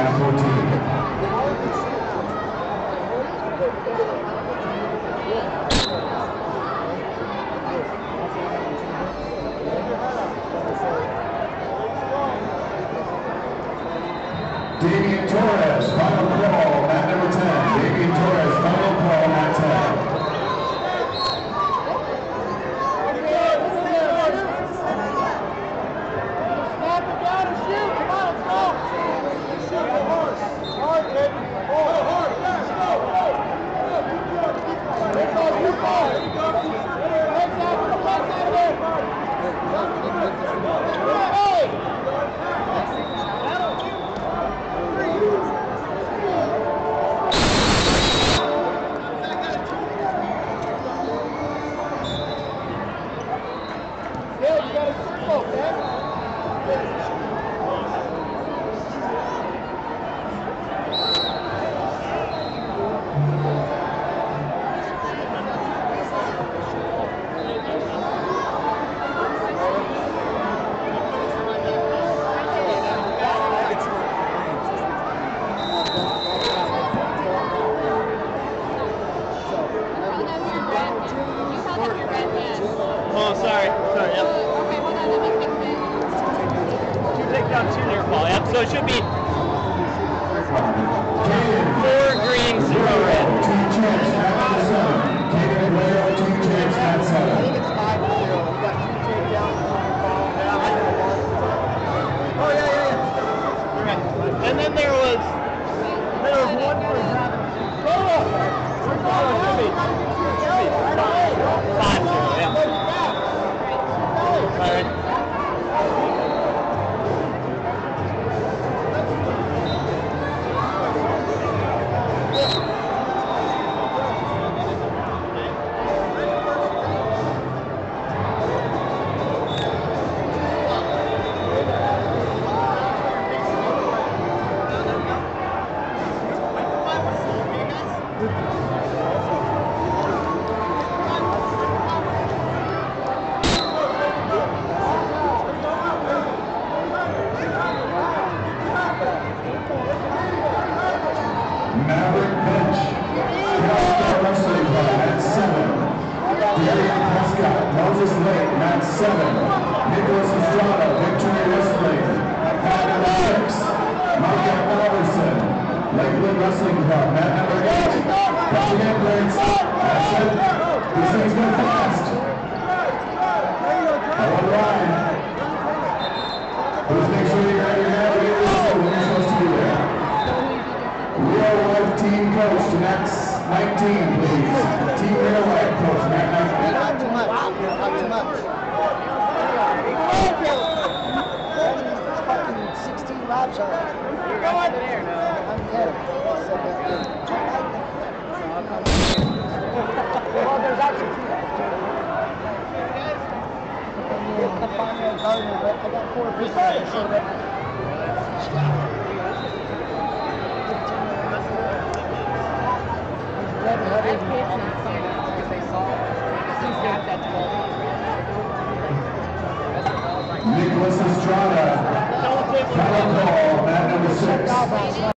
Matt 14. Damian Torres, final call, mat number 10. Damian Torres, final call, mat 10. Oh, sorry. Sorry, yep. Okay, hold on, let me fix it. 2 takedown, 2 near fall, yep. So it should be 4 green, 0 red. 2 chips, mat number 7. Kagan Aguero, 2 chips, mat 7. I think it's 5-0. You got 2 takedowns, 1 fall. Oh, yeah. Right. And then there was one for having. Should be 5-0, yeah. All right. Maverick Bench, Prescott Wrestling Club, mat 7. Darian Prescott, Moses Lake, mat 7. Nicholas Estrada, Victory Wrestling, mat number 6. Micah Alverson, Lakewood Wrestling Club, mat number 8. Catching ambulance, that's it. These things go fast. All right. Please make sure you got your hand ready to wrestle when you're supposed to be there. Real Life Team Coach, Max 19, please. Team Real Life Coach, Max 19. Not too much. Not too much. Fucking 16 laps already. You're going there now. I'm dead. Well, there's actually 2 laps. The final Gardner, but I got 4 pieces. Nicholas Estrada, final call, mat number 6.